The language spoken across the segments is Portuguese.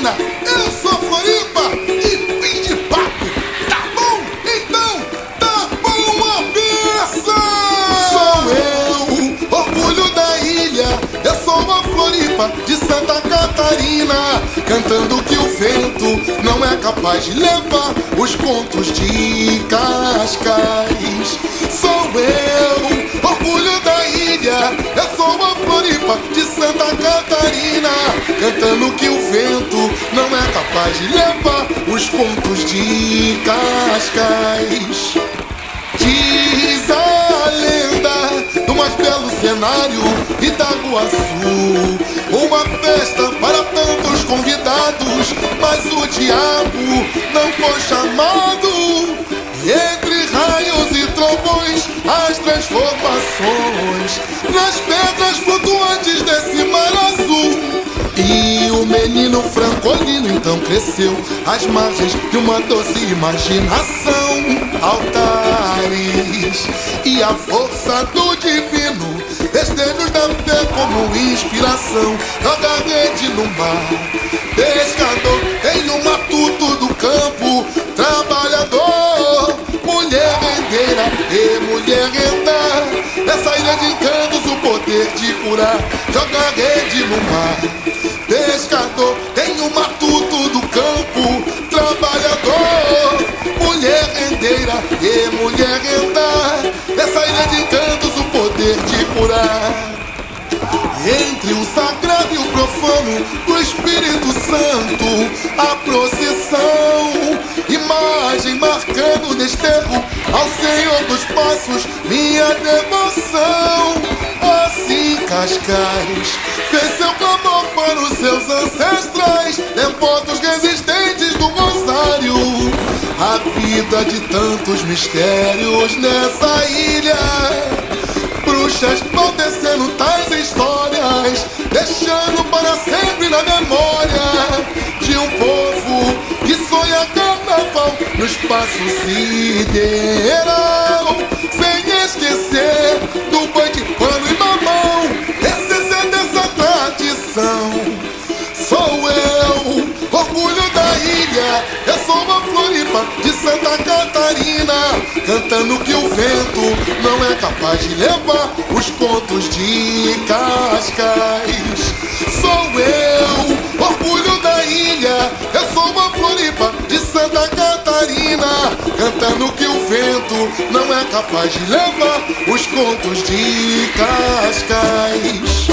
Catarina. Eu sou Floripa e fim de papo. Tá bom? Então, tá bom a peça. Sou eu, orgulho da ilha. Eu sou a Floripa de Santa Catarina, cantando que o vento não é capaz de levar os contos de Cascais. Sou eu, orgulho da ilha. Eu sou a Floripa de Santa Catarina, cantando que o vento não é capaz de levar os contos de Cascais. Diz a lenda do mais belo cenário Itaguaçu, uma festa para tantos convidados, mas o diabo não foi chamado. Entre raios e trovões, as transformações nas pedras flutuantes desse mar azul. E o menino francolino então cresceu às margens de uma doce imaginação. Altares e a força do divino, destellos da fé como inspiração. Joga rede no mar, pescador em um matuto do campo, trabalhador, mulher rendeira e mulher renda. Nessa ilha de encantos o poder de curar. Joga rede no mar, pescador em um matuto do campo, trabalhador, mulher rendeira e mulher renda. Nessa ilha de encantos o poder de curar. Entre o sagrado e o profano do Espírito Santo, a procissão, imagem marcando o desterro ao Senhor dos Passos, minha devoção. Assim Cascais fez seu clamor para os seus ancestrais, devotos resistentes do rosário. A vida de tantos mistérios nessa ilha, bruxas vão tecendo tais histórias, deixando para sempre na memória de um povo que sonha carnaval no espaço sideral, sem esquecer do boi de pano e mamão, essência dessa tradição. Sou eu, orgulho da ilha. Eu sou uma Floripa de Santa Catarina, cantando que o vento não é capaz de levar os contos de Cascais. Sou eu, orgulho da ilha. Eu sou uma Floripa de Santa Catarina, cantando que o vento não é capaz de levar os contos de Cascais.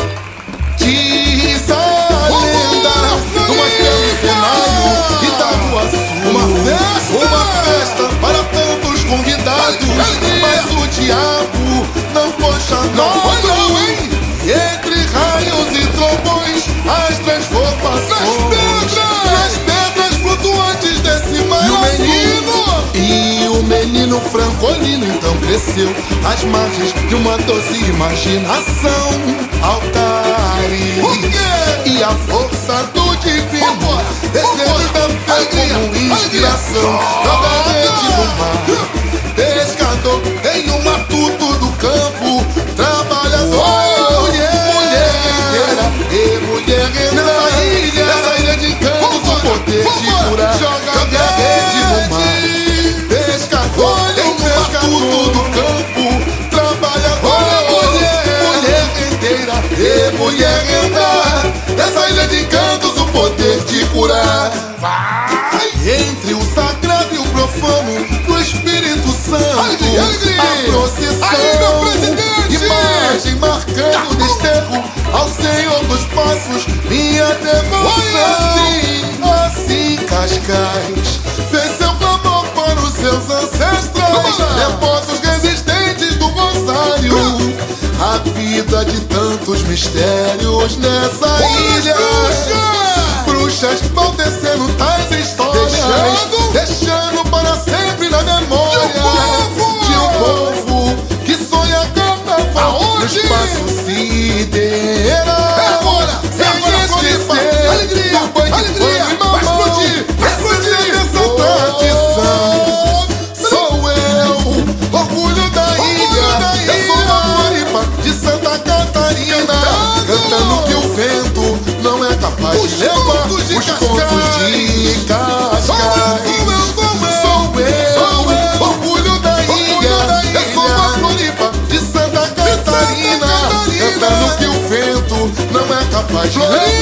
Diz a lenda do mais belo cenário Itaguaçu, uma festa para tantos convidados, mas o diabo não foi chamado. Entre raios e trovões, as transformações nas pedras flutuantes desse mar azul. E o menino francolino então cresceu às margens de uma doce imaginação. Altares e a força do divino, desejos da fé como inspiração. Joga rede no mar, pescador em um matuto do campo, trabalhador, mulher rendeira e mulher renda. Nessa ilha de encantos o poder de curar. Joga rede no mar, pescador em um matuto do campo, trabalhador, mulher rendeira e mulher renda. Nessa ilha de encantos o poder de curar. Vai! Entre o sagrado e o profano do Espírito Santo, a procissão, imagem marcando o desterro ao Senhor dos Passos, minha devoção. Assim Cascais fez seu clamor para os seus ancestrais, devotos resistentes do rosário. A vida de tantos mistérios nessa ilha, bruxas vão tecendo tais histórias, deixando para sempre na memória de um povo que sonha carnaval no espaço sideral. Sem esquecer do boi de pano e mamão, essência dessa tradição. Sou eu, orgulho da ilha. Eu sou uma Floripa de Santa Catarina, cantando que o vento não é capaz de levar os contos Florinda,